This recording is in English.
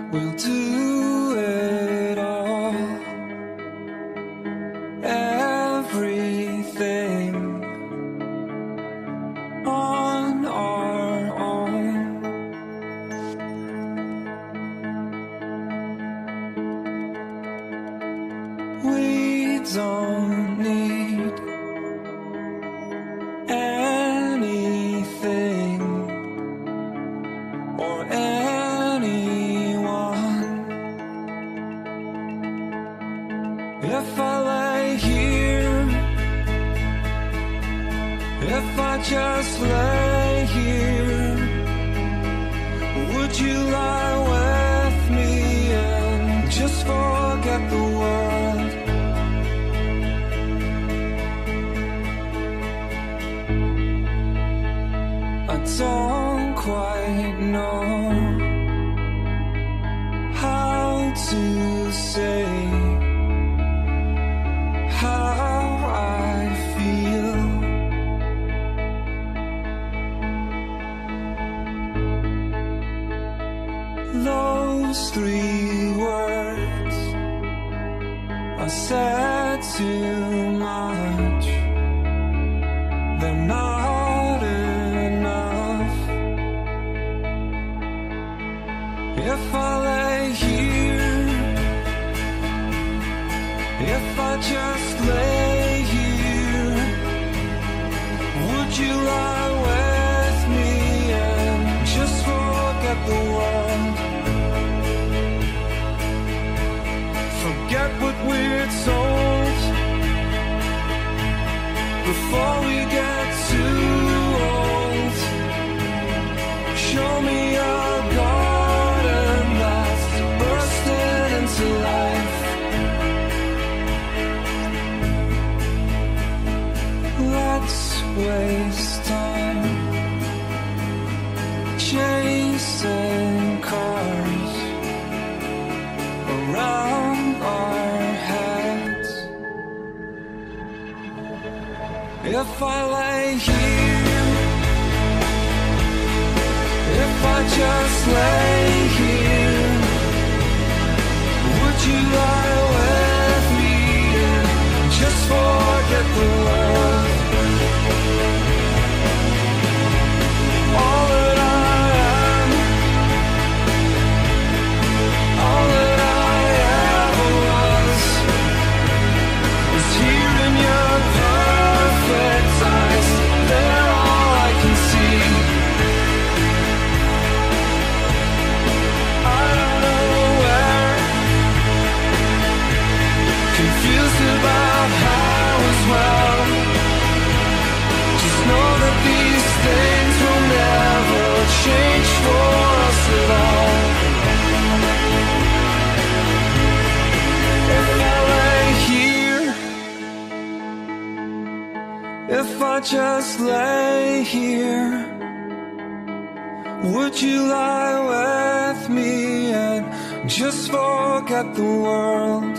We'll do it all, everything on our own. We don't need anything or anyone. If I lay here, if I just lay here, would you lie with me and just forget the world? I don't quite know how to say how I feel. Those three words are said too much. They're not enough. If I lay here, if I just lay here, would you lie with me and just forget the world? Forget what we're told before we get too old. Show me a garden that's bursting into life. Let's waste time chasing cars around our heads. If I lay here, if I just lay here, would you lie with me and just forget the world? All that I am, all that I ever was here in your perfect eyes. They're all I can see. I don't know where, confused about how as well. Just know that these things will never change for us at all. If I lay here, if I just lay here, would you lie with me and just forget the world?